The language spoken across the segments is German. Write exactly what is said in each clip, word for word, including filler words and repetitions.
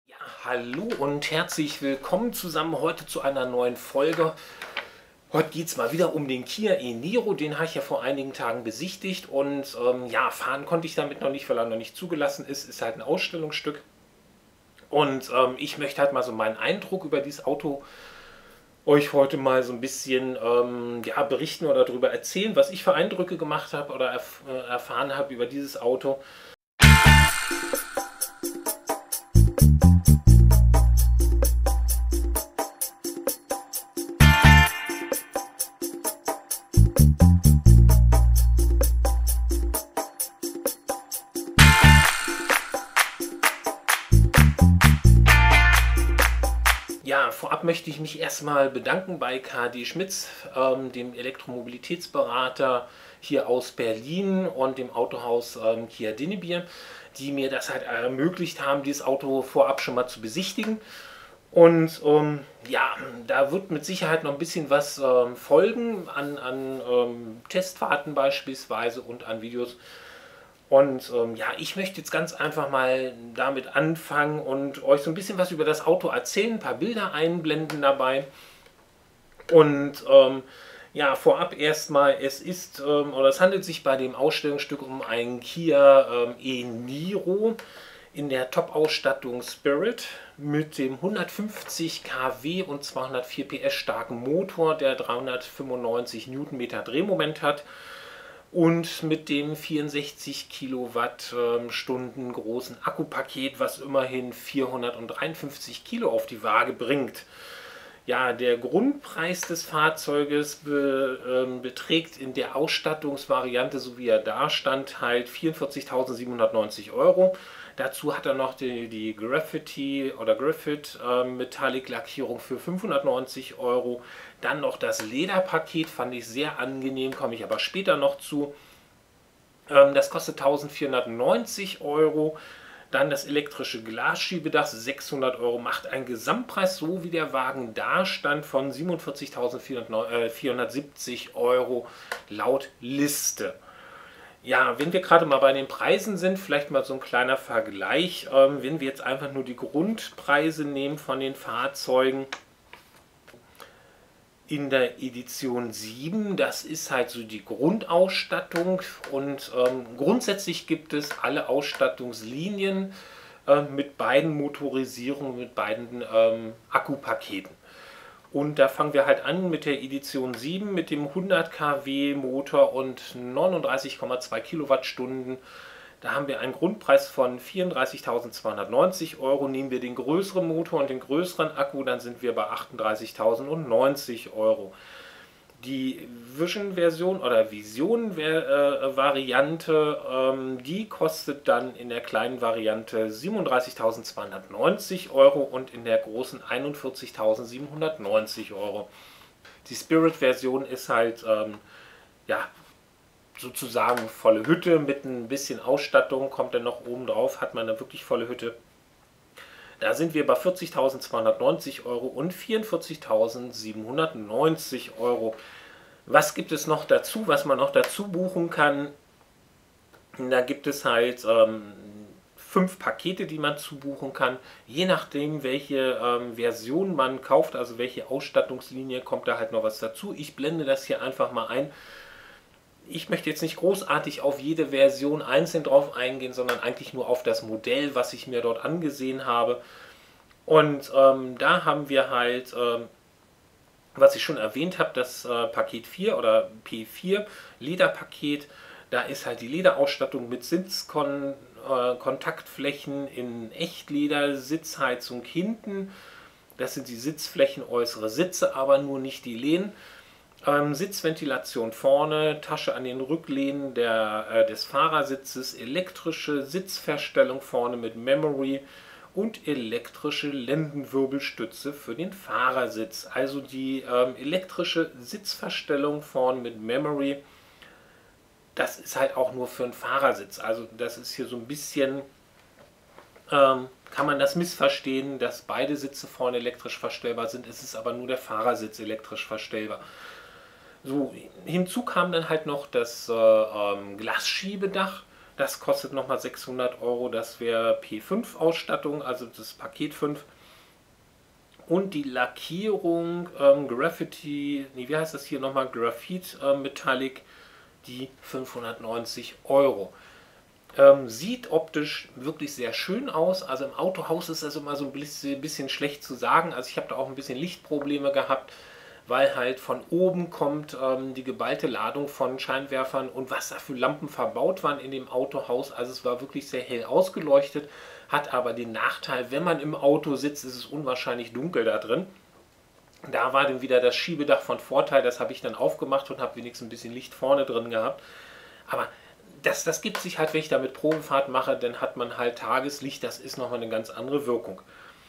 Ja, hallo und herzlich willkommen zusammen heute zu einer neuen Folge. Heute geht es mal wieder um den Kia e-Niro, den habe ich ja vor einigen Tagen besichtigt und ähm, ja, fahren konnte ich damit noch nicht, weil er noch nicht zugelassen ist. Ist halt ein Ausstellungsstück und ähm, ich möchte halt mal so meinen Eindruck über dieses Auto euch heute mal so ein bisschen ähm, ja, berichten oder darüber erzählen, was ich für Eindrücke gemacht habe oder erf äh, erfahren habe über dieses Auto. Ja, vorab möchte ich mich erstmal bedanken bei K D Schmitz, ähm, dem Elektromobilitätsberater hier aus Berlin und dem Autohaus ähm, Kia Dinnebier, die mir das halt ermöglicht haben, dieses Auto vorab schon mal zu besichtigen. Und ähm, ja, da wird mit Sicherheit noch ein bisschen was ähm, folgen an, an ähm, Testfahrten beispielsweise und an Videos. Und ähm, ja, ich möchte jetzt ganz einfach mal damit anfangen und euch so ein bisschen was über das Auto erzählen, ein paar Bilder einblenden dabei. Und ähm, ja, vorab erstmal, es ist, ähm, oder es handelt sich bei dem Ausstellungsstück um einen Kia ähm, e-Niro in der Top-Ausstattung Spirit mit dem hundertfünfzig Kilowatt und zweihundertvier P S starken Motor, der dreihundertfünfundneunzig Newtonmeter Drehmoment hat und mit dem vierundsechzig Kilowattstunden großen Akkupaket, was immerhin vierhundertdreiundfünfzig Kilo auf die Waage bringt. Ja, der Grundpreis des Fahrzeuges be, ähm, beträgt in der Ausstattungsvariante, so wie er da stand, halt vierundvierzigtausendsiebenhundertneunzig Euro. Dazu hat er noch die, die Graffiti oder Graphit äh, Metallic Lackierung für fünfhundertneunzig Euro. Dann noch das Lederpaket, fand ich sehr angenehm, komme ich aber später noch zu. Ähm, das kostet eintausendvierhundertneunzig Euro. Dann das elektrische Glasschiebedach, sechshundert Euro, macht einen Gesamtpreis, so wie der Wagen da stand, von siebenundvierzigtausendvierhundertsiebzig Euro laut Liste. Ja, wenn wir gerade mal bei den Preisen sind, vielleicht mal so ein kleiner Vergleich. Ähm, wenn wir jetzt einfach nur die Grundpreise nehmen von den Fahrzeugen in der Edition sieben, das ist halt so die Grundausstattung und ähm, grundsätzlich gibt es alle Ausstattungslinien äh, mit beiden Motorisierungen, mit beiden ähm, Akkupaketen. Und da fangen wir halt an mit der Edition sieben mit dem hundert Kilowatt Motor und neununddreißig Komma zwei Kilowattstunden. Da haben wir einen Grundpreis von vierunddreißigtausendzweihundertneunzig Euro. Nehmen wir den größeren Motor und den größeren Akku, dann sind wir bei achtunddreißigtausendneunzig Euro. Die Vision-Version oder Vision-Variante, ähm, die kostet dann in der kleinen Variante siebenunddreißigtausendzweihundertneunzig Euro und in der großen einundvierzigtausendsiebenhundertneunzig Euro. Die Spirit-Version ist halt ähm, ja, sozusagen volle Hütte mit ein bisschen Ausstattung, kommt dann noch oben drauf, hat man eine wirklich volle Hütte. Da sind wir bei vierzigtausendzweihundertneunzig Euro und vierundvierzigtausendsiebenhundertneunzig Euro. Was gibt es noch dazu, was man noch dazu buchen kann? Da gibt es halt ähm, fünf Pakete, die man zubuchen kann. Je nachdem, welche ähm, Version man kauft, also welche Ausstattungslinie, kommt da halt noch was dazu. Ich blende das hier einfach mal ein. Ich möchte jetzt nicht großartig auf jede Version einzeln drauf eingehen, sondern eigentlich nur auf das Modell, was ich mir dort angesehen habe. Und ähm, da haben wir halt, ähm, was ich schon erwähnt habe, das äh, Paket vier oder P vier Lederpaket. Da ist halt die Lederausstattung mit Sitzkontaktflächen äh, in Echtleder, Sitzheizung hinten. Das sind die Sitzflächen, äußere Sitze, aber nur nicht die Lehnen. Ähm, Sitzventilation vorne, Tasche an den Rücklehnen der, äh, des Fahrersitzes, elektrische Sitzverstellung vorne mit Memory und elektrische Lendenwirbelstütze für den Fahrersitz. Also die ähm, elektrische Sitzverstellung vorne mit Memory, das ist halt auch nur für einen Fahrersitz. Also das ist hier so ein bisschen, ähm, kann man das missverstehen, dass beide Sitze vorne elektrisch verstellbar sind. Es ist aber nur der Fahrersitz elektrisch verstellbar. So, hinzu kam dann halt noch das äh, ähm, Glasschiebedach. Das kostet nochmal sechshundert Euro, das wäre P fünf Ausstattung, also das Paket fünf. Und die Lackierung ähm, Graffiti, nee, wie heißt das hier nochmal? Graphite äh, Metallic, die fünfhundertneunzig Euro. Ähm, sieht optisch wirklich sehr schön aus. Also im Autohaus ist das immer so ein bisschen, bisschen schlecht zu sagen. Also ich habe da auch ein bisschen Lichtprobleme gehabt, weil halt von oben kommt ähm, die geballte Ladung von Scheinwerfern und was da für Lampen verbaut waren in dem Autohaus. Also es war wirklich sehr hell ausgeleuchtet, hat aber den Nachteil, wenn man im Auto sitzt, ist es unwahrscheinlich dunkel da drin. Da war dann wieder das Schiebedach von Vorteil, das habe ich dann aufgemacht und habe wenigstens ein bisschen Licht vorne drin gehabt. Aber das, das gibt sich halt, wenn ich damit Probefahrt mache, dann hat man halt Tageslicht, das ist nochmal eine ganz andere Wirkung.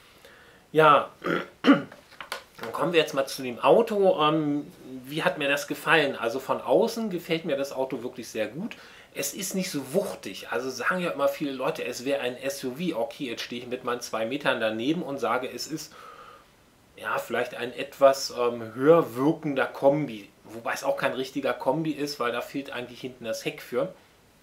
Ja, dann kommen wir jetzt mal zu dem Auto. Ähm, wie hat mir das gefallen? Also von außen gefällt mir das Auto wirklich sehr gut. Es ist nicht so wuchtig. Also sagen ja immer viele Leute, es wäre ein S U V. Okay, jetzt stehe ich mit meinen zwei Metern daneben und sage, es ist ja vielleicht ein etwas ähm, höher wirkender Kombi. Wobei es auch kein richtiger Kombi ist, weil da fehlt eigentlich hinten das Heck für.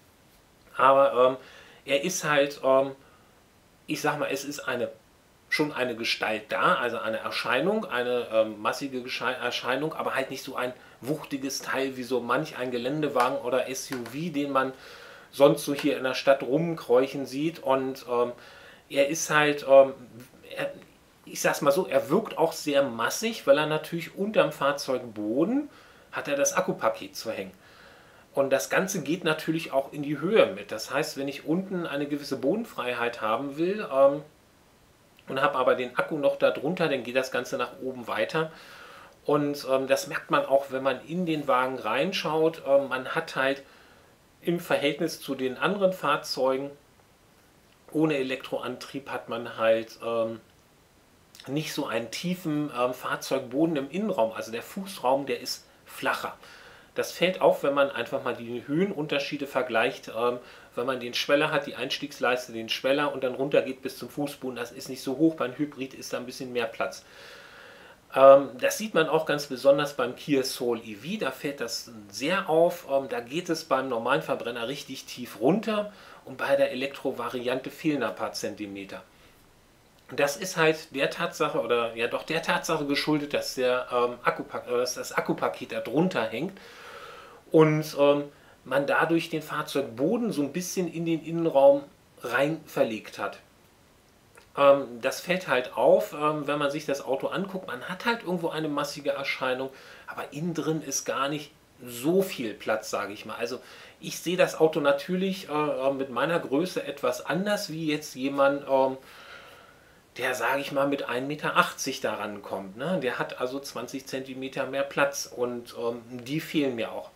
Aber ähm, er ist halt, ähm, ich sag mal, es ist eine schon eine Gestalt da, also eine Erscheinung, eine ähm, massige Erscheinung, aber halt nicht so ein wuchtiges Teil wie so manch ein Geländewagen oder S U V, den man sonst so hier in der Stadt rumkräuchen sieht. Und ähm, er ist halt, ähm, er, ich sag's mal so, er wirkt auch sehr massig, weil er natürlich unterm Fahrzeugboden hat er das Akkupaket zu hängen. Und das Ganze geht natürlich auch in die Höhe mit. Das heißt, wenn ich unten eine gewisse Bodenfreiheit haben will, ähm, und habe aber den Akku noch da drunter, dann geht das Ganze nach oben weiter. Und ähm, das merkt man auch, wenn man in den Wagen reinschaut. Ähm, man hat halt im Verhältnis zu den anderen Fahrzeugen ohne Elektroantrieb hat man halt ähm, nicht so einen tiefen ähm, Fahrzeugboden im Innenraum. Also der Fußraum, der ist flacher. Das fällt auf, wenn man einfach mal die Höhenunterschiede vergleicht. Ähm, wenn man den Schweller hat, die Einstiegsleiste, den Schweller und dann runter geht bis zum Fußboden, das ist nicht so hoch. Beim Hybrid ist da ein bisschen mehr Platz. Ähm, das sieht man auch ganz besonders beim Kia Soul E V. Da fällt das sehr auf. Ähm, da geht es beim normalen Verbrenner richtig tief runter und bei der Elektro-Variante fehlen ein paar Zentimeter. Das ist halt der Tatsache, oder ja doch der Tatsache geschuldet, dass, der, ähm, Akkupak äh, dass das Akkupaket da drunter hängt und ähm, man dadurch den Fahrzeugboden so ein bisschen in den Innenraum rein verlegt hat. Ähm, das fällt halt auf, ähm, wenn man sich das Auto anguckt. Man hat halt irgendwo eine massige Erscheinung, aber innen drin ist gar nicht so viel Platz, sage ich mal. Also ich sehe das Auto natürlich äh, mit meiner Größe etwas anders, wie jetzt jemand... Ähm, der, sage ich mal, mit ein Meter achtzig daran kommt. Ne? Der hat also zwanzig Zentimeter mehr Platz und ähm, die fehlen mir auch.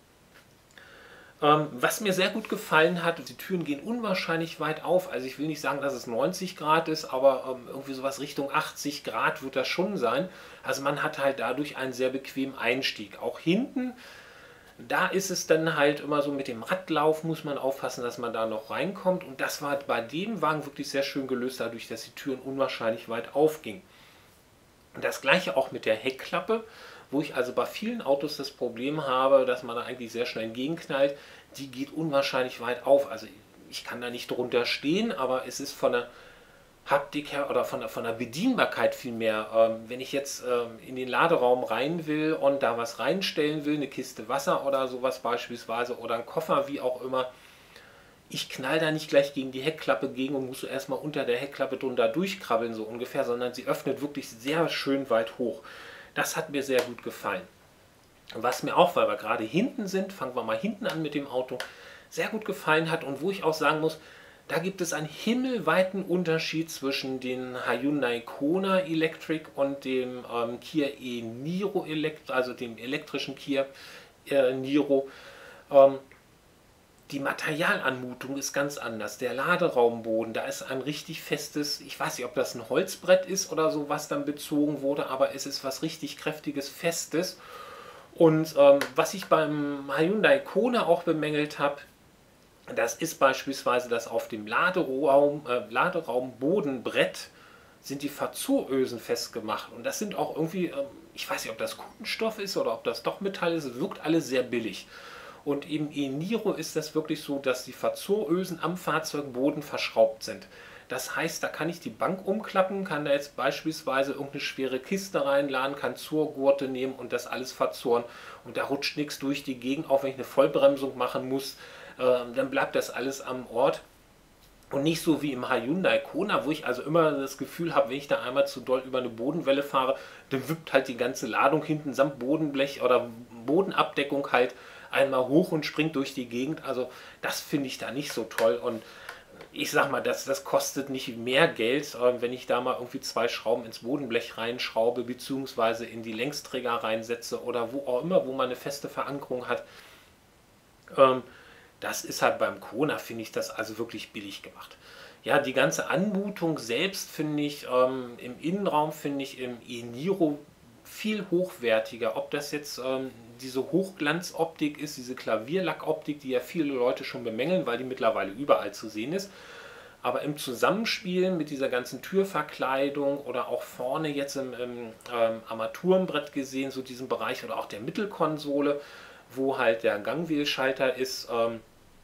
Ähm, was mir sehr gut gefallen hat, die Türen gehen unwahrscheinlich weit auf. Also ich will nicht sagen, dass es neunzig Grad ist, aber ähm, irgendwie sowas Richtung achtzig Grad wird das schon sein. Also man hat halt dadurch einen sehr bequemen Einstieg. Auch hinten, da ist es dann halt immer so mit dem Radlauf, muss man aufpassen, dass man da noch reinkommt. Und das war bei dem Wagen wirklich sehr schön gelöst, dadurch, dass die Türen unwahrscheinlich weit aufgingen. Und das gleiche auch mit der Heckklappe, wo ich also bei vielen Autos das Problem habe, dass man da eigentlich sehr schnell entgegenknallt. Die geht unwahrscheinlich weit auf. Also ich kann da nicht drunter stehen, aber es ist von der Haptik her oder von der, von der Bedienbarkeit vielmehr. Ähm, wenn ich jetzt ähm, in den Laderaum rein will und da was reinstellen will, eine Kiste Wasser oder sowas beispielsweise oder ein Koffer, wie auch immer, ich knall da nicht gleich gegen die Heckklappe gegen und muss so erstmal unter der Heckklappe drunter durchkrabbeln, so ungefähr, sondern sie öffnet wirklich sehr schön weit hoch. Das hat mir sehr gut gefallen. Was mir auch, weil wir gerade hinten sind, fangen wir mal hinten an mit dem Auto, sehr gut gefallen hat und wo ich auch sagen muss, da gibt es einen himmelweiten Unterschied zwischen dem Hyundai Kona Electric und dem ähm, Kia e-Niro, also dem elektrischen Kia äh, Niro. Ähm, die Materialanmutung ist ganz anders. Der Laderaumboden, da ist ein richtig festes, ich weiß nicht, ob das ein Holzbrett ist oder so, was dann bezogen wurde, aber es ist was richtig kräftiges, festes. Und ähm, was ich beim Hyundai Kona auch bemängelt habe, das ist beispielsweise, dass auf dem Laderaum, äh, Laderaumbodenbrett sind die Verzurösen festgemacht. Und das sind auch irgendwie, äh, ich weiß nicht, ob das Kunststoff ist oder ob das doch Metall ist, es wirkt alles sehr billig. Und im e-Niro ist das wirklich so, dass die Verzurösen am Fahrzeugboden verschraubt sind. Das heißt, da kann ich die Bank umklappen, kann da jetzt beispielsweise irgendeine schwere Kiste reinladen, kann Zurgurte nehmen und das alles verzurren. Und da rutscht nichts durch die Gegend, auch wenn ich eine Vollbremsung machen muss, äh, dann bleibt das alles am Ort. Und nicht so wie im Hyundai Kona, wo ich also immer das Gefühl habe, wenn ich da einmal zu doll über eine Bodenwelle fahre, dann wippt halt die ganze Ladung hinten samt Bodenblech oder Bodenabdeckung halt einmal hoch und springt durch die Gegend. Also das finde ich da nicht so toll. Und ich sag mal, das, das kostet nicht mehr Geld, äh, wenn ich da mal irgendwie zwei Schrauben ins Bodenblech reinschraube, beziehungsweise in die Längsträger reinsetze oder wo auch immer, wo man eine feste Verankerung hat. Ähm, Das ist halt beim Kona, finde ich das also wirklich billig gemacht. Ja, die ganze Anmutung selbst finde ich ähm, im Innenraum, finde ich im e-Niro viel hochwertiger. Ob das jetzt ähm, diese Hochglanzoptik ist, diese Klavierlackoptik, die ja viele Leute schon bemängeln, weil die mittlerweile überall zu sehen ist. Aber im Zusammenspiel mit dieser ganzen Türverkleidung oder auch vorne jetzt im, im ähm, Armaturenbrett gesehen, so diesen Bereich oder auch der Mittelkonsole, wo halt der Gangwählschalter ist, ähm,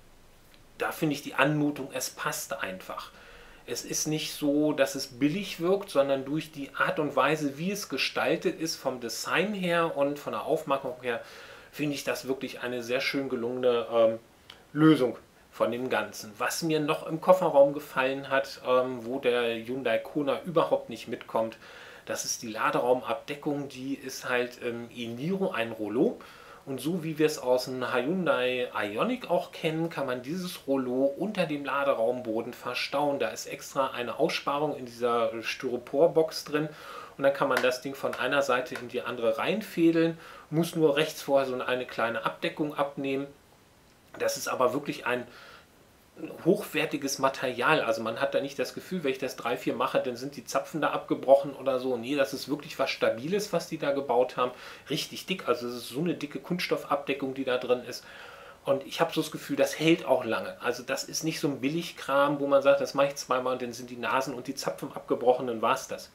da finde ich die Anmutung, es passt einfach. Es ist nicht so, dass es billig wirkt, sondern durch die Art und Weise, wie es gestaltet ist, vom Design her und von der Aufmachung her, finde ich das wirklich eine sehr schön gelungene ähm, Lösung von dem Ganzen. Was mir noch im Kofferraum gefallen hat, ähm, wo der Hyundai Kona überhaupt nicht mitkommt, das ist die Laderaumabdeckung. Die ist halt im e-Niro ein Rollo. Und so wie wir es aus dem Hyundai Ioniq auch kennen, kann man dieses Rollo unter dem Laderaumboden verstauen. Da ist extra eine Aussparung in dieser Styroporbox drin. Und dann kann man das Ding von einer Seite in die andere reinfädeln, muss nur rechts vorher so eine kleine Abdeckung abnehmen. Das ist aber wirklich ein hochwertiges Material. Also man hat da nicht das Gefühl, wenn ich das drei, vier mache, dann sind die Zapfen da abgebrochen oder so. Nee, das ist wirklich was Stabiles, was die da gebaut haben. Richtig dick, also es ist so eine dicke Kunststoffabdeckung, die da drin ist. Und ich habe so das Gefühl, das hält auch lange. Also das ist nicht so ein Billigkram, wo man sagt, das mache ich zweimal und dann sind die Nasen und die Zapfen abgebrochen, dann war es das.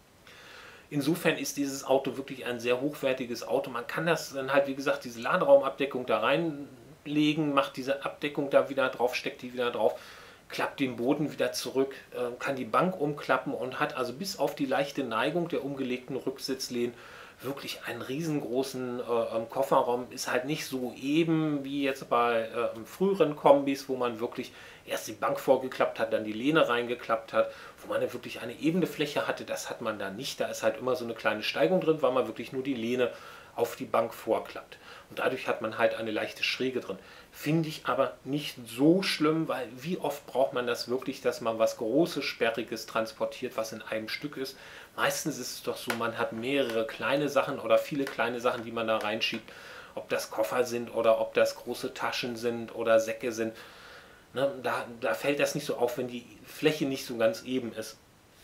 Insofern ist dieses Auto wirklich ein sehr hochwertiges Auto. Man kann das dann halt, wie gesagt, diese Laderaumabdeckung da reinlegen, macht diese Abdeckung da wieder drauf, steckt die wieder drauf, klappt den Boden wieder zurück, kann die Bank umklappen und hat also bis auf die leichte Neigung der umgelegten Rücksitzlehnen wirklich einen riesengroßen äh, Kofferraum. Ist halt nicht so eben wie jetzt bei äh, früheren Kombis, wo man wirklich erst die Bank vorgeklappt hat, dann die Lehne reingeklappt hat, wo man ja wirklich eine ebene Fläche hatte. Das hat man da nicht. Da ist halt immer so eine kleine Steigung drin, weil man wirklich nur die Lehne auf die Bank vorklappt. Und dadurch hat man halt eine leichte Schräge drin. Finde ich aber nicht so schlimm, weil wie oft braucht man das wirklich, dass man was Großes, Sperriges transportiert, was in einem Stück ist. Meistens ist es doch so, man hat mehrere kleine Sachen oder viele kleine Sachen, die man da reinschiebt. Ob das Koffer sind oder ob das große Taschen sind oder Säcke sind. Ne, da, da fällt das nicht so auf, wenn die Fläche nicht so ganz eben ist.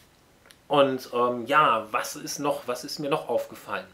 Und ähm, ja, was ist noch, was ist mir noch aufgefallen?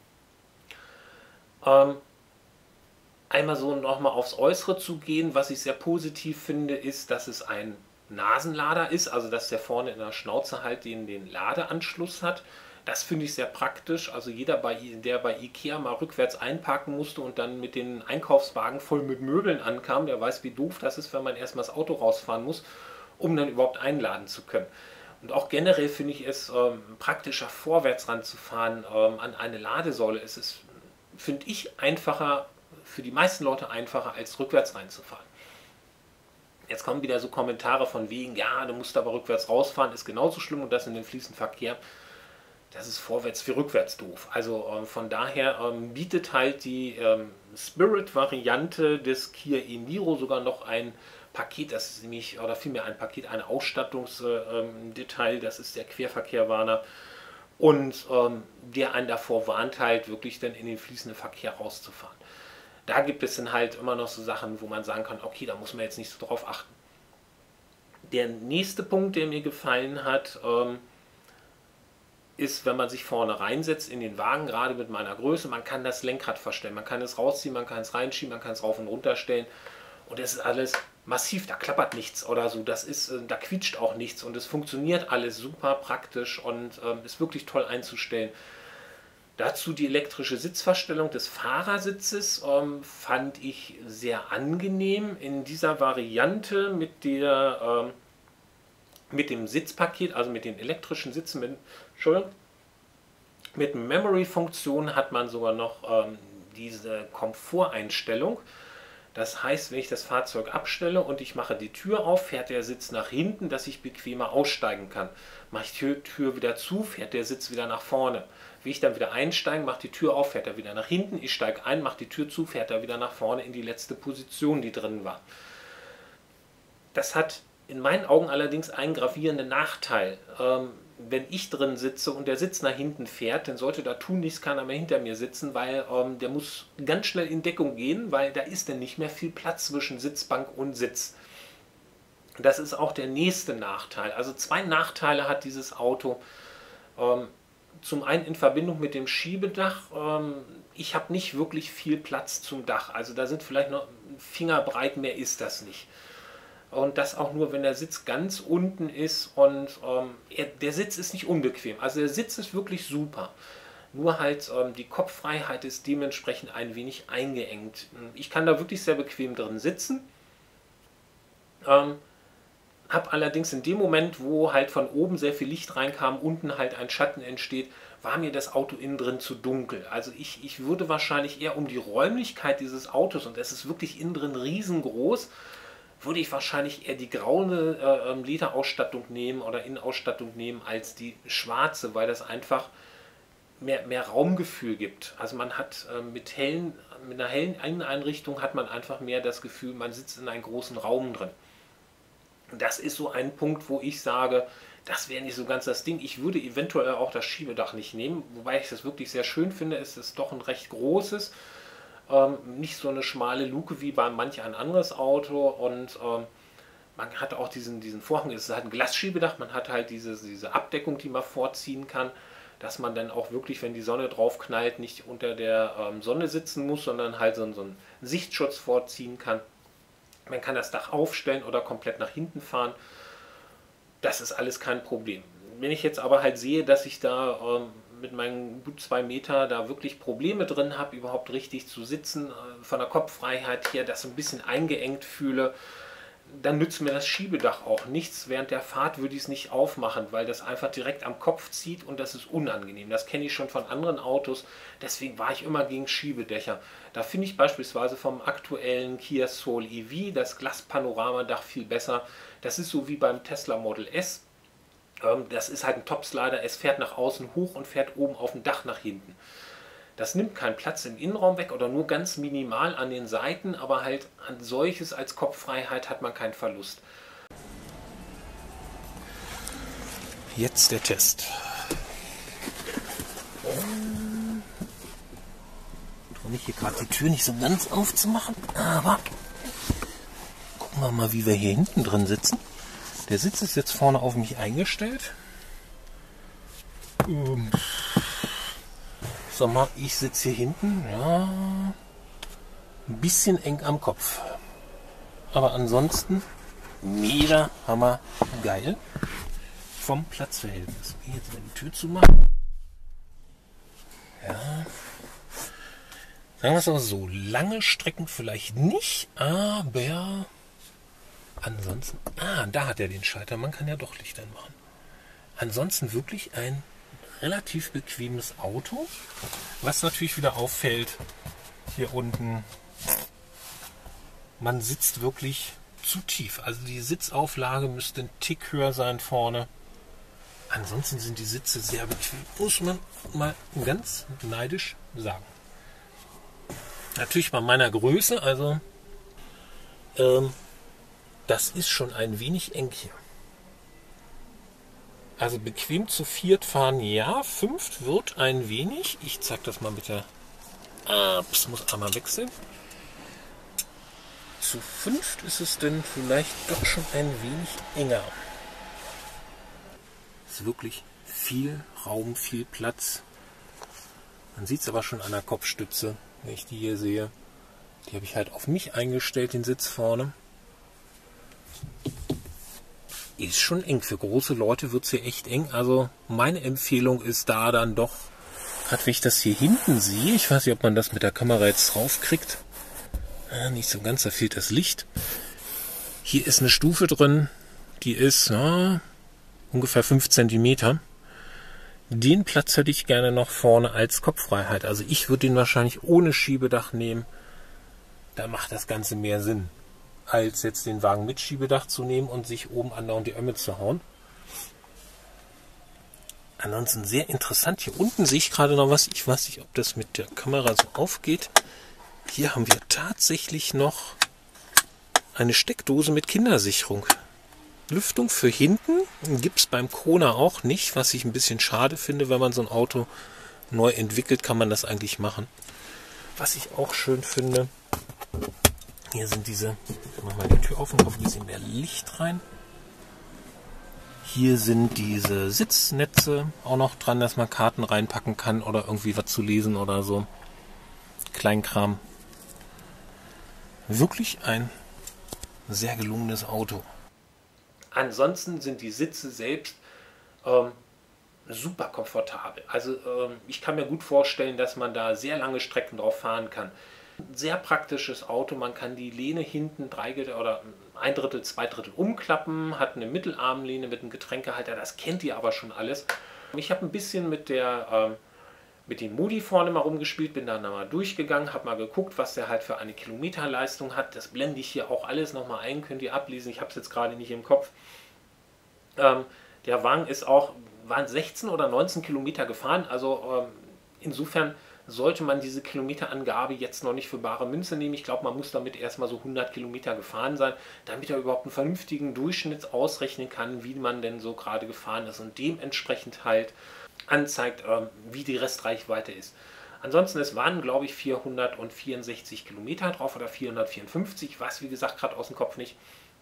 Ähm, Einmal so nochmal aufs Äußere zu gehen, was ich sehr positiv finde, ist, dass es ein Nasenlader ist, also dass der vorne in der Schnauze halt den, den Ladeanschluss hat. Das finde ich sehr praktisch. Also jeder, bei, der bei Ikea mal rückwärts einparken musste und dann mit den Einkaufswagen voll mit Möbeln ankam, der weiß, wie doof das ist, wenn man erstmal das Auto rausfahren muss, um dann überhaupt einladen zu können. Und auch generell finde ich es ähm, praktischer, vorwärts ranzufahren ähm, an eine Ladesäule. Es ist, finde ich, einfacher, für die meisten Leute einfacher, als rückwärts reinzufahren. Jetzt kommen wieder so Kommentare von wegen, ja, du musst aber rückwärts rausfahren, ist genauso schlimm und das in den fließenden Verkehr. Das ist vorwärts wie rückwärts doof. Also ähm, von daher ähm, bietet halt die ähm, Spirit-Variante des Kia e-Niro sogar noch ein Paket, das ist nämlich, oder vielmehr ein Paket, ein Ausstattungsdetail, ähm, das ist der Querverkehrwarner. Und ähm, der einen davor warnt halt, wirklich dann in den fließenden Verkehr rauszufahren. Da gibt es dann halt immer noch so Sachen, wo man sagen kann, okay, da muss man jetzt nicht so drauf achten. Der nächste Punkt, der mir gefallen hat, ähm, ist, wenn man sich vorne reinsetzt in den Wagen, gerade mit meiner Größe, man kann das Lenkrad verstellen, man kann es rausziehen, man kann es reinschieben, man kann es rauf und runter stellen und es ist alles massiv, da klappert nichts oder so, das ist, da quietscht auch nichts und es funktioniert alles super praktisch und ähm, ist wirklich toll einzustellen. Dazu die elektrische Sitzverstellung des Fahrersitzes ähm, fand ich sehr angenehm in dieser Variante mit, der, ähm, mit dem Sitzpaket, also mit den elektrischen Sitzen. Mit, Entschuldigung, mit Memory-Funktion hat man sogar noch ähm, diese Komforteinstellung. Das heißt, wenn ich das Fahrzeug abstelle und ich mache die Tür auf, fährt der Sitz nach hinten, dass ich bequemer aussteigen kann. Mache ich die Tür wieder zu, fährt der Sitz wieder nach vorne. Will ich dann wieder einsteigen, mache die Tür auf, fährt er wieder nach hinten. Ich steige ein, mache die Tür zu, fährt er wieder nach vorne in die letzte Position, die drin war. Das hat in meinen Augen allerdings einen gravierenden Nachteil. Ähm, wenn ich drin sitze und der Sitz nach hinten fährt, dann sollte da tunlichst keiner mehr hinter mir sitzen, weil ähm, der muss ganz schnell in Deckung gehen, weil da ist dann nicht mehr viel Platz zwischen Sitzbank und Sitz. Das ist auch der nächste Nachteil. Also zwei Nachteile hat dieses Auto. Ähm, zum einen in Verbindung mit dem Schiebedach. Ähm, ich habe nicht wirklich viel Platz zum Dach. Also da sind vielleicht noch Fingerbreit, mehr ist das nicht. Und das auch nur, wenn der Sitz ganz unten ist und ähm, er, der Sitz ist nicht unbequem. Also der Sitz ist wirklich super. Nur halt ähm, die Kopffreiheit ist dementsprechend ein wenig eingeengt. Ich kann da wirklich sehr bequem drin sitzen. Ähm, habe allerdings in dem Moment, wo halt von oben sehr viel Licht reinkam, unten halt ein Schatten entsteht, war mir das Auto innen drin zu dunkel. Also ich, ich würde wahrscheinlich eher um die Räumlichkeit dieses Autos, und es ist wirklich innen drin riesengroß, würde ich wahrscheinlich eher die graue äh, Lederausstattung nehmen oder Innenausstattung nehmen als die schwarze, weil das einfach mehr, mehr Raumgefühl gibt. Also man hat äh, mit, hellen, mit einer hellen Inneneinrichtung hat man einfach mehr das Gefühl, man sitzt in einem großen Raum drin. Das ist so ein Punkt, wo ich sage, das wäre nicht so ganz das Ding. Ich würde eventuell auch das Schiebedach nicht nehmen, wobei ich das wirklich sehr schön finde. Es ist doch ein recht großes. Ähm, nicht so eine schmale Luke wie bei manch ein anderes Auto, und ähm, man hat auch diesen, diesen Vorhang, es ist halt ein Glasschiebedach, man hat halt diese, diese Abdeckung, die man vorziehen kann, dass man dann auch wirklich, wenn die Sonne drauf knallt, nicht unter der ähm, Sonne sitzen muss, sondern halt so, so einen Sichtschutz vorziehen kann. Man kann das Dach aufstellen oder komplett nach hinten fahren. Das ist alles kein Problem. Wenn ich jetzt aber halt sehe, dass ich da ähm, mit meinen gut zwei Meter da wirklich Probleme drin habe, überhaupt richtig zu sitzen, äh, von der Kopffreiheit her, das ein bisschen eingeengt fühle, dann nützt mir das Schiebedach auch nichts. Während der Fahrt würde ich es nicht aufmachen, weil das einfach direkt am Kopf zieht und das ist unangenehm. Das kenne ich schon von anderen Autos, deswegen war ich immer gegen Schiebedächer. Da finde ich beispielsweise vom aktuellen Kia Soul E V das Glaspanoramadach viel besser. Das ist so wie beim Tesla Model S. Das ist halt ein Topslider, es fährt nach außen hoch und fährt oben auf dem Dach nach hinten. Das nimmt keinen Platz im Innenraum weg oder nur ganz minimal an den Seiten, aber halt an solches als Kopffreiheit hat man keinen Verlust. Jetzt der Test. Ich traue mich hier gerade die Tür nicht so ganz aufzumachen, aber gucken wir mal, wie wir hier hinten drin sitzen. Der Sitz ist jetzt vorne auf mich eingestellt. Ähm, sag mal, ich sitze hier hinten, ja, ein bisschen eng am Kopf. Aber ansonsten mega hammer geil vom Platzverhältnis. Jetzt mal die Tür zu machen. Ja. Sagen wir es aber so, lange Strecken vielleicht nicht, aber ansonsten, ah, da hat er den Schalter, man kann ja doch Licht anmachen. Ansonsten wirklich ein relativ bequemes Auto. Was natürlich wieder auffällt, hier unten, man sitzt wirklich zu tief. Also die Sitzauflage müsste ein Tick höher sein vorne. Ansonsten sind die Sitze sehr bequem, muss man mal ganz neidisch sagen. Natürlich bei meiner Größe, also ähm, das ist schon ein wenig eng hier. Also bequem zu viert fahren, ja. Fünft wird ein wenig. Ich zeig das mal mit der... Ups, muss einmal wechseln. Zu fünft ist es denn vielleicht doch schon ein wenig enger. Ist wirklich viel Raum, viel Platz. Man sieht es aber schon an der Kopfstütze, wenn ich die hier sehe. Die habe ich halt auf mich eingestellt, den Sitz vorne. Ist schon eng. Für große Leute wird es hier echt eng. Also meine Empfehlung ist da dann doch Gerade wenn ich das hier hinten sehe, ich weiß nicht, ob man das mit der Kamera jetzt drauf kriegt. Ja, nicht so ganz, da fehlt das Licht. Hier ist eine Stufe drin, die ist ja, ungefähr fünf Zentimeter. Den Platz hätte ich gerne noch vorne als Kopffreiheit. Also ich würde den wahrscheinlich ohne Schiebedach nehmen. Da macht das Ganze mehr Sinn, als jetzt den Wagen mit Schiebedach zu nehmen und sich oben andauernd die Ömme zu hauen. Ansonsten sehr interessant. Hier unten sehe ich gerade noch was. Ich weiß nicht, ob das mit der Kamera so aufgeht. Hier haben wir tatsächlich noch eine Steckdose mit Kindersicherung. Lüftung für hinten gibt es beim Kona auch nicht, was ich ein bisschen schade finde. Wenn man so ein Auto neu entwickelt, kann man das eigentlich machen. Was ich auch schön finde, hier sind diese, ich mache mal die Tür auf und hoffe, ein bisschen mehr Licht rein. Hier sind diese Sitznetze auch noch dran, dass man Karten reinpacken kann oder irgendwie was zu lesen oder so. Kleinkram. Wirklich ein sehr gelungenes Auto. Ansonsten sind die Sitze selbst ähm, super komfortabel. Also ähm, ich kann mir gut vorstellen, dass man da sehr lange Strecken drauf fahren kann. Sehr praktisches Auto. Man kann die Lehne hinten drei oder ein Drittel, zwei Drittel umklappen, hat eine Mittelarmlehne mit einem Getränkehalter. Das kennt ihr aber schon alles. Ich habe ein bisschen mit der ähm, mit dem Modi vorne mal rumgespielt, bin dann mal durchgegangen, habe mal geguckt, was der halt für eine Kilometerleistung hat. Das blende ich hier auch alles nochmal ein, könnt ihr ablesen. Ich habe es jetzt gerade nicht im Kopf. Ähm, der Wagen ist auch, waren sechzehn oder neunzehn Kilometer gefahren, also ähm, insofern sollte man diese Kilometerangabe jetzt noch nicht für bare Münze nehmen. Ich glaube, man muss damit erstmal so hundert Kilometer gefahren sein, damit er überhaupt einen vernünftigen Durchschnitt ausrechnen kann, wie man denn so gerade gefahren ist und dementsprechend halt anzeigt, ähm, wie die Restreichweite ist. Ansonsten, es waren, glaube ich, vierhundertvierundsechzig Kilometer drauf oder vierhundertvierundfünfzig, was wie gesagt gerade aus dem Kopf nicht.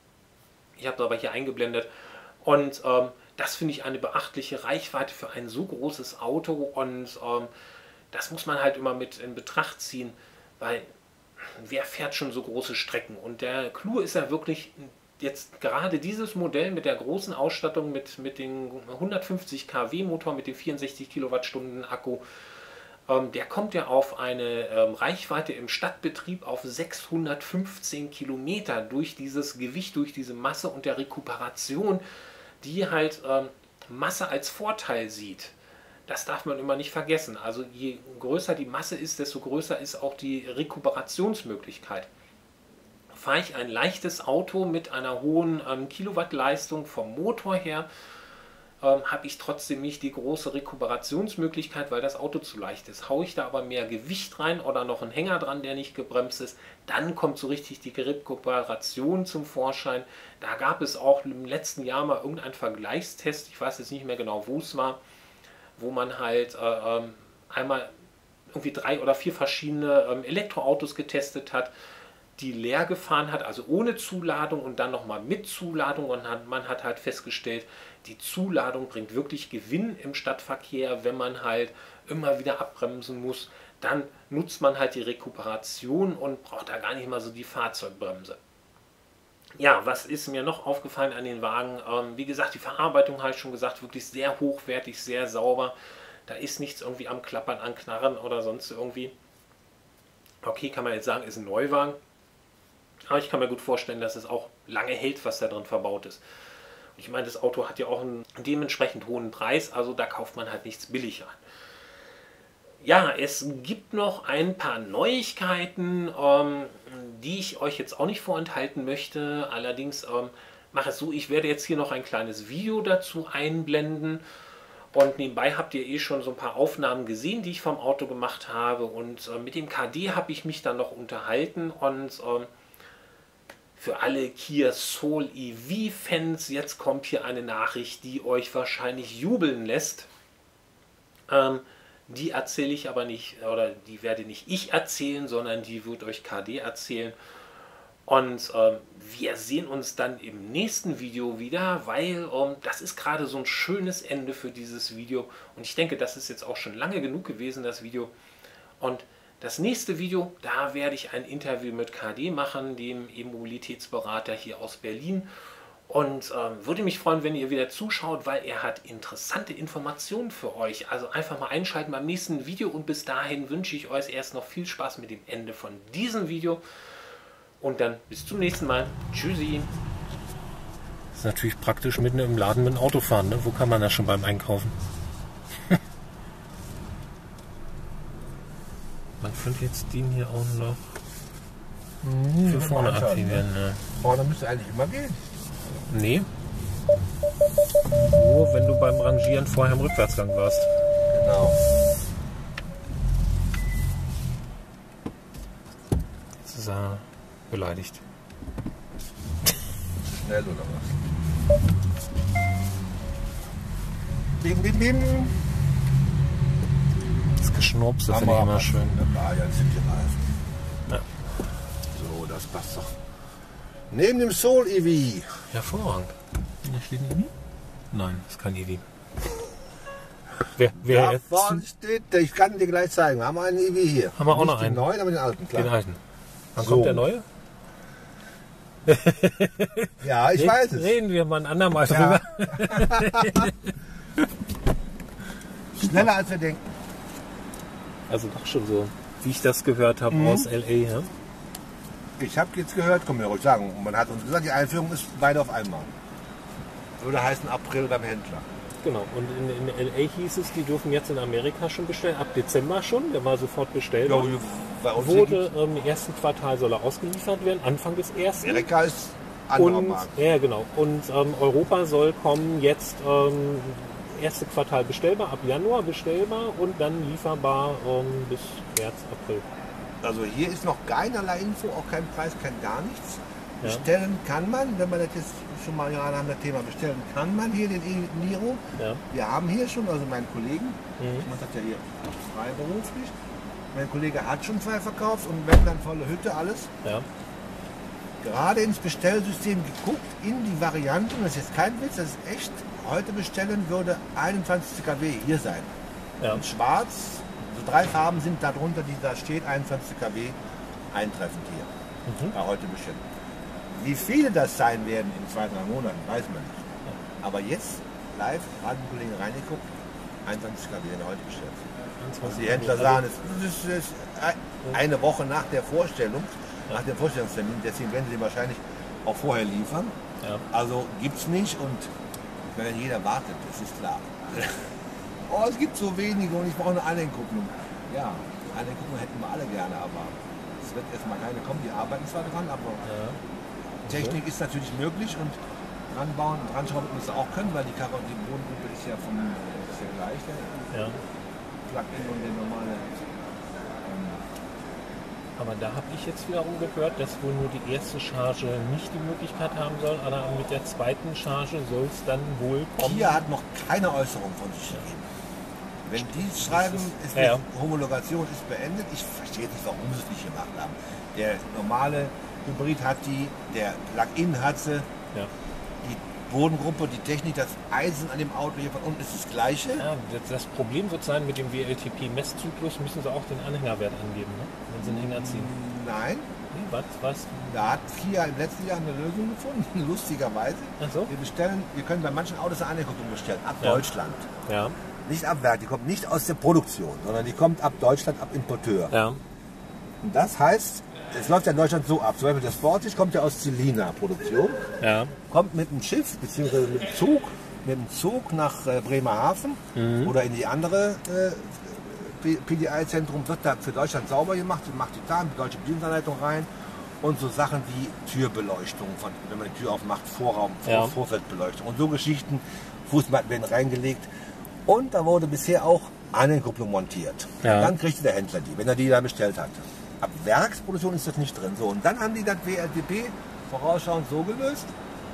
Ich habe es aber hier eingeblendet. Und ähm, das finde ich eine beachtliche Reichweite für ein so großes Auto und ähm, das muss man halt immer mit in Betracht ziehen, weil wer fährt schon so große Strecken? Und der Clou ist ja wirklich jetzt gerade dieses Modell mit der großen Ausstattung, mit, mit dem hundertfünfzig Kilowatt Motor, mit dem vierundsechzig Kilowattstunden Akku, ähm, der kommt ja auf eine ähm, Reichweite im Stadtbetrieb auf sechshundertfünfzehn Kilometer durch dieses Gewicht, durch diese Masse und der Rekuperation, die halt ähm, Masse als Vorteil sieht. Das darf man immer nicht vergessen. Also je größer die Masse ist, desto größer ist auch die Rekuperationsmöglichkeit. Fahre ich ein leichtes Auto mit einer hohen ähm, Kilowattleistung vom Motor her, ähm, habe ich trotzdem nicht die große Rekuperationsmöglichkeit, weil das Auto zu leicht ist. Haue ich da aber mehr Gewicht rein oder noch einen Hänger dran, der nicht gebremst ist, dann kommt so richtig die Rekuperation zum Vorschein. Da gab es auch im letzten Jahr mal irgendeinen Vergleichstest, ich weiß jetzt nicht mehr genau, wo es war, wo man halt äh, ähm, einmal irgendwie drei oder vier verschiedene ähm, Elektroautos getestet hat, die leer gefahren hat, also ohne Zuladung und dann nochmal mit Zuladung und hat, man hat halt festgestellt, die Zuladung bringt wirklich Gewinn im Stadtverkehr, wenn man halt immer wieder abbremsen muss, dann nutzt man halt die Rekuperation und braucht da gar nicht mal so die Fahrzeugbremse. Ja, was ist mir noch aufgefallen an den Wagen? Ähm, wie gesagt, die Verarbeitung habe ich schon gesagt, wirklich sehr hochwertig, sehr sauber. Da ist nichts irgendwie am Klappern, an Knarren oder sonst irgendwie. Okay, kann man jetzt sagen, ist ein Neuwagen. Aber ich kann mir gut vorstellen, dass es auch lange hält, was da drin verbaut ist. Und ich meine, das Auto hat ja auch einen dementsprechend hohen Preis, also da kauft man halt nichts billig an. Ja, es gibt noch ein paar Neuigkeiten, ähm, die ich euch jetzt auch nicht vorenthalten möchte. Allerdings ähm, mache es so, ich werde jetzt hier noch ein kleines Video dazu einblenden. Und nebenbei habt ihr eh schon so ein paar Aufnahmen gesehen, die ich vom Auto gemacht habe. Und äh, mit dem K D habe ich mich dann noch unterhalten. Und ähm, für alle Kia Soul E V-Fans, jetzt kommt hier eine Nachricht, die euch wahrscheinlich jubeln lässt. Ähm, Die erzähle ich aber nicht, oder die werde nicht ich erzählen, sondern die wird euch K D erzählen. Und ähm, wir sehen uns dann im nächsten Video wieder, weil ähm, das ist gerade so ein schönes Ende für dieses Video. Und ich denke, das ist jetzt auch schon lange genug gewesen, das Video. Und das nächste Video, da werde ich ein Interview mit K D machen, dem E-Mobilitätsberater hier aus Berlin. Und ähm, würde mich freuen, wenn ihr wieder zuschaut, weil er hat interessante Informationen für euch. Also einfach mal einschalten beim nächsten Video und bis dahin wünsche ich euch erst noch viel Spaß mit dem Ende von diesem Video. Und dann bis zum nächsten Mal. Tschüssi. Das ist natürlich praktisch mitten im Laden mit dem Auto fahren, ne? Wo kann man das schon beim Einkaufen? Man könnte jetzt den hier auch noch Mhm, für vorne aktivieren. Ne? Vorne müsste eigentlich immer gehen. Nee. Nur wenn du beim Rangieren vorher im Rückwärtsgang warst. Genau. Jetzt ist er beleidigt. Schnell oder was? Bim, bim, bim. Das Geschnurps, das finde ich immer schön. Ah, ja, das sind die Reifen. Ja. So, das passt doch. Neben dem Soul E V. Hervorragend. Hier steht ein E V? Nein, das ist kein E V. Wer, wer Da jetzt? vorne steht, ich kann dir gleich zeigen. Wir haben einen E V hier. Haben wir auch Nicht noch den einen? neuen, aber den alten, klar. Den alten. Wann So. kommt der neue? Ja, ich Red, weiß es. Reden wir mal ein andermal Ja. drüber. Schneller als wir denken. Also doch schon so, wie ich das gehört habe Mhm. aus L A. Ja? Ich habe jetzt gehört, kann man ja ruhig sagen, man hat uns gesagt, die Einführung ist beide auf einmal. Würde heißen April beim Händler. Genau, und in, in L A hieß es, die dürfen jetzt in Amerika schon bestellen, ab Dezember schon, der war sofort bestellt. Ja, bei uns hier Wurde ähm, im ersten Quartal soll er ausgeliefert werden, Anfang des ersten. Amerika ist anderer Und, Markt. ja, genau. Und ähm, Europa soll kommen jetzt ähm, erste Quartal bestellbar, ab Januar bestellbar und dann lieferbar ähm, bis März, April. Also hier ist noch keinerlei Info, auch kein Preis, kein gar nichts. Ja. Bestellen kann man, wenn man das jetzt schon mal gerade haben, das Thema bestellen, kann man hier den E-Niro. Ja. Wir haben hier schon, also mein Kollegen, Mhm. ich mache das ja hier freiberuflich, mein Kollege hat schon zwei verkauft und wenn dann volle Hütte, alles. Ja. Gerade ins Bestellsystem geguckt, in die Varianten, das ist jetzt kein Witz, das ist echt, heute bestellen würde einundzwanzig C K W hier sein. Ja. Und schwarz, so drei Farben sind da drunter, die da steht, einundzwanzig C K W eintreffend hier. Mhm. Bei heute bestellen. Wie viele das sein werden in zwei, drei Monaten, weiß man nicht. Aber jetzt live, gerade ein Kollege reingeguckt, einundzwanzig C K W werden heute bestellt. Also die Händler sagen, es ist, es ist eine Woche nach der Vorstellung, nach dem Vorstellungstermin, deswegen werden sie wahrscheinlich auch vorher liefern. Ja. Also gibt es nicht und wenn jeder wartet, das ist klar. Oh, es gibt so wenige und ich brauche eine Anhängkupplung. Ja, Anhängkupplung hätten wir alle gerne, aber es wird erstmal keine kommen. Die arbeiten zwar dran, aber Ja. Technik ist natürlich möglich und dran bauen und dran schrauben müssen sie auch können, weil die Karre und die Bodengruppe ist ja vom ist ja gleich, der Ja. Plug-in und der normale. Ähm, Aber da habe ich jetzt wiederum gehört, dass wohl nur die erste Charge nicht die Möglichkeit haben soll, aber mit der zweiten Charge soll es dann wohl kommen. Kia hat noch keine Äußerung von sich gegeben. Wenn die schreiben, ist Ja, ja. die Homologation ist beendet, ich verstehe nicht, warum sie es nicht gemacht haben. Der normale Hybrid hat die, der Plug-in hat sie, Ja. die Bodengruppe, die Technik, das Eisen an dem Auto hier von unten ist das gleiche. Ja, das, das Problem wird sein, mit dem W L T P-Messzyklus müssen sie auch den Anhängerwert angeben, ne? Wenn sie einen Hänger ziehen. Nein, Hm, was? Was? da hat Kia im letzten Jahr eine Lösung gefunden, lustigerweise. Ach so? Wir bestellen, wir können bei manchen Autos eine Anhängerkupplung bestellen, ab Ja. Deutschland. Ja. Nicht ab Werk, die kommt nicht aus der Produktion, sondern die kommt ab Deutschland, ab Importeur. Ja. Und das heißt, es läuft ja in Deutschland so ab. Zum Beispiel der Sportage kommt ja aus Celina-Produktion, Ja. kommt mit dem Schiff bzw. mit dem Zug, mit dem Zug nach äh, Bremerhaven oder in die andere äh, P D I-Zentrum, wird da für Deutschland sauber gemacht, macht die da die deutsche Bedienungsanleitung rein und so Sachen wie Türbeleuchtung, von, wenn man die Tür aufmacht, Vorraum, Ja. Vorfeldbeleuchtung und so Geschichten, Fußmatten werden reingelegt und da wurde bisher auch Anhängerkupplung montiert. Ja. Dann kriegte der Händler die, wenn er die da bestellt hat. Ab Werksproduktion ist das nicht drin. So, und dann haben die das W L T P vorausschauend so gelöst,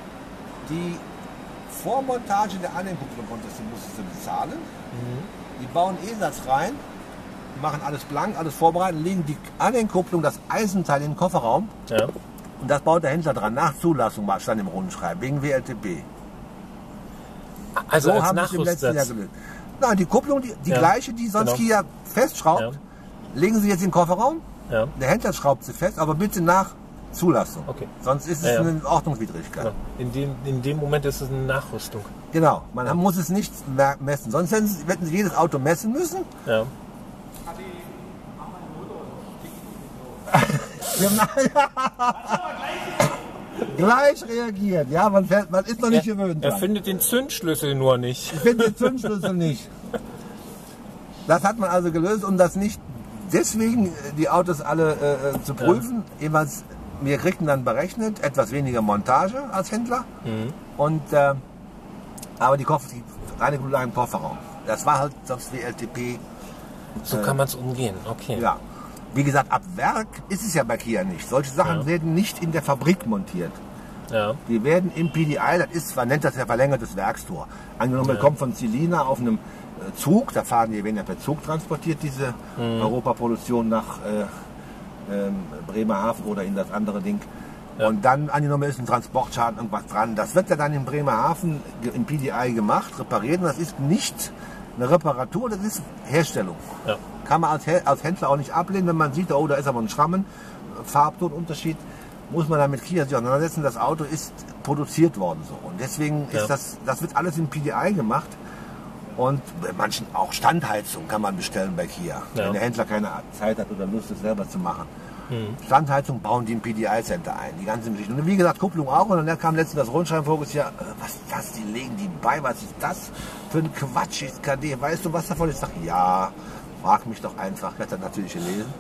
die Vormontage der Anhängerkupplung mussten sie bezahlen. Die bauen E-Satz rein, machen alles blank, alles vorbereiten, legen die Anhängerkupplung, das Eisenteil in den Kofferraum Ja. und das baut der Händler dran. Nach Zulassung stand im Rundenschreiben, wegen W L T P. Also So als haben sie es im letzten Jahr Nachrüstsatz. gelöst. Nein, die Kupplung, die, die Ja, gleiche, die sonst genau. Kia festschraubt, Ja. legen sie jetzt in den Kofferraum. Ja. Der Händler schraubt sie fest, aber bitte nach Zulassung. Okay. Sonst ist es Ja, ja. eine Ordnungswidrigkeit. Genau. In, dem, in dem Moment ist es eine Nachrüstung. Genau, man muss es nicht messen. Sonst hätten sie, hätten sie jedes Auto messen müssen. Ja. Wir haben gleich reagiert. Ja, man, fährt, man ist noch nicht Er, gewöhnt. er dran. findet den Zündschlüssel nur nicht. Ich finde den Zündschlüssel nicht. Das hat man also gelöst, um das nicht deswegen die Autos alle äh, zu prüfen. Ja. Jeweils, wir kriegten dann berechnet etwas weniger Montage als Händler. Mhm. Und, äh, aber die, Koffer, die Reinigung lag im Kofferraum. Das war halt das W L T P. So äh, kann man es umgehen, okay. Ja. Wie gesagt, ab Werk ist es ja bei Kia nicht. Solche Sachen ja. werden nicht in der Fabrik montiert. Ja. Die werden im P D I, das ist, man nennt das ja verlängertes Werkstor. Angenommen, ja. man kommt von Celina auf einem Zug, da fahren die, werden ja per Zug transportiert, diese mhm. Europaproduktion nach äh, äh, Bremerhaven oder in das andere Ding. Ja. Und dann, angenommen, ist ein Transportschaden irgendwas dran. Das wird ja dann in Bremerhaven im P D I gemacht, repariert. Und das ist nicht eine Reparatur, das ist Herstellung. Ja. Kann man als, als Händler auch nicht ablehnen, wenn man sieht, oh, da ist aber ein Schrammen, Farbtonunterschied, muss man dann mit Kia sich auseinandersetzen. Das Auto ist produziert worden so. Und deswegen ja. ist das, das wird alles im P D I gemacht. Und bei manchen auch Standheizung kann man bestellen bei Kia, ja. wenn der Händler keine Zeit hat oder Lust, es selber zu machen. Mhm. Standheizung bauen die im P D I-Center ein, die ganze Geschichte. Und wie gesagt, Kupplung auch. Und dann kam letztens das Rundschreiben voriges Jahr, was ist das, die legen die bei, was ist das für ein Quatsch, ist K D, weißt du was davon? Ich sage, ja, frag mich doch einfach, ich hatte das natürlich gelesen.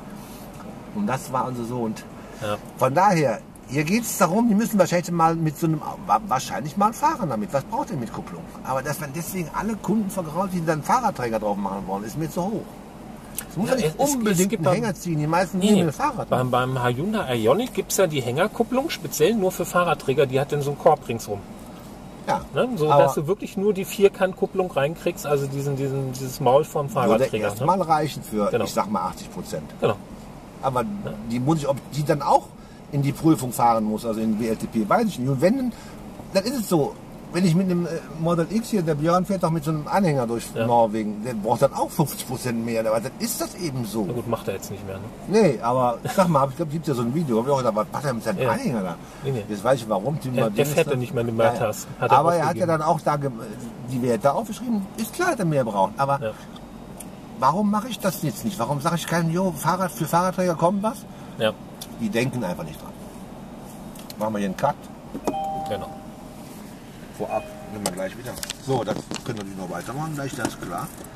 Und das war also so. Und ja. von daher, hier geht es darum, die müssen wahrscheinlich mal mit so einem, wahrscheinlich mal fahren damit. Was braucht ihr mit Kupplung? Aber dass man deswegen alle Kunden vergrault, die dann einen Fahrradträger drauf machen wollen, ist mir zu hoch. Es muss ja, ja nicht es, unbedingt es einen Hänger ziehen, die meisten nee, nehmen ein Fahrrad. Beim, beim Hyundai Ioniq gibt es ja die Hängerkupplung, speziell nur für Fahrradträger, die hat dann so einen Korb ringsrum. Ja, ne? So dass du wirklich nur die Vierkantkupplung reinkriegst, also diesen, diesen, dieses Maul vom Fahrradträger. Würde erstmal ne? reichen für, genau. ich sag mal, achtzig Prozent. Genau. Aber ja. die muss ich, ob die dann auch in die Prüfung fahren muss, also in W L T P, weiß ich nicht. Und wenn, dann ist es so, wenn ich mit einem Model X hier, der Björn fährt doch mit so einem Anhänger durch ja. Norwegen, der braucht dann auch fünfzig Prozent mehr, aber dann ist das eben so. Na gut, macht er jetzt nicht mehr, ne? Nee, aber ich sag mal, ich glaube, gibt ja so ein Video, hab ich auch gedacht, was macht er mit seinem ja. Anhänger da? Nee, nee. Jetzt weiß ich warum. Der, der fährt ja nicht mehr in den Mertas. Ja, ja. Aber er hat ja dann auch da die Werte aufgeschrieben, ist klar, dass er mehr braucht, aber ja. warum mache ich das jetzt nicht? Warum sage ich keinem, jo, Fahrrad, für Fahrradträger kommt was? Ja. Die denken einfach nicht dran. Machen wir hier einen Cut. Genau. Vorab nehmen wir gleich wieder. So, das können wir natürlich noch weitermachen, gleich, das ist klar.